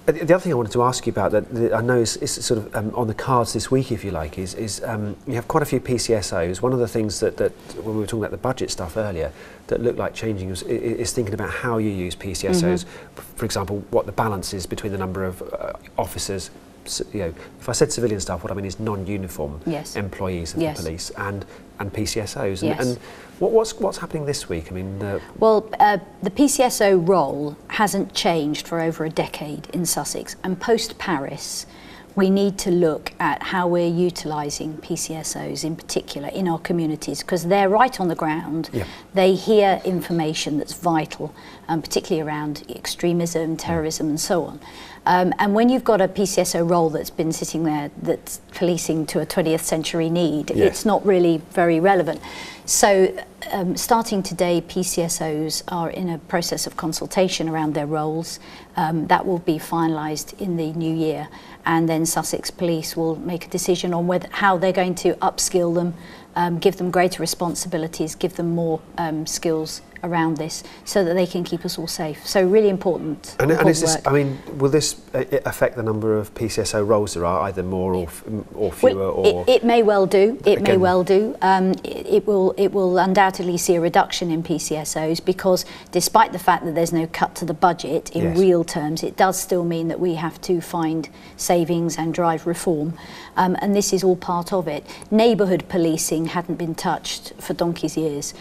The other thing I wanted to ask you about that I know is sort of on the cards this week, if you like, is you have quite a few PCSOs. One of the things that when we were talking about the budget stuff earlier, that looked like changing is thinking about how you use PCSOs. For example, what the balance is between the number of officers. You know, if I said civilian staff, what I mean is non-uniform employees of the police and PCSOs. And what's happening this week? I mean, well, the PCSO role hasn't changed for over a decade in Sussex, and post Paris, we need to look at how we're utilising PCSOs in particular in our communities, because they're right on the ground. They hear information that's vital, particularly around extremism, terrorism and so on. And when you've got a PCSO role that's been sitting there that's policing to a 20th century need, it's not really very relevant. So starting today, PCSOs are in a process of consultation around their roles. That will be finalised in the new year, and then Sussex Police will make a decision on how they're going to upskill them, give them greater responsibilities, give them more skills around this, so that they can keep us all safe. So really important. And is this, I mean, will this affect the number of PCSO roles there are, either more or fewer? Well, it may well do. It may well do. It will undoubtedly see a reduction in PCSOs, because despite the fact that there's no cut to the budget in real terms, it does still mean that we have to find savings and drive reform. And this is all part of it. Neighbourhood policing hadn't been touched for donkey's years,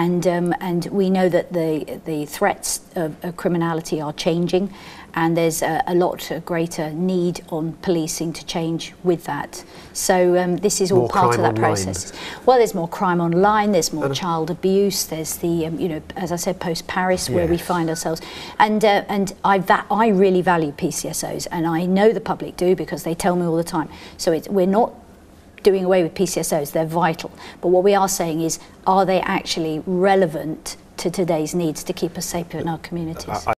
and we know that the threats of criminality are changing, and there's a lot greater need on policing to change with that. So this is all part of that process. Well, there's more crime online, there's more child abuse, there's the, you know, as I said, post-Paris, where we find ourselves. And I really value PCSOs, and I know the public do, because they tell me all the time. So we're not doing away with PCSOs, they're vital. But what we are saying is, are they actually relevant to today's needs to keep us safer in our communities?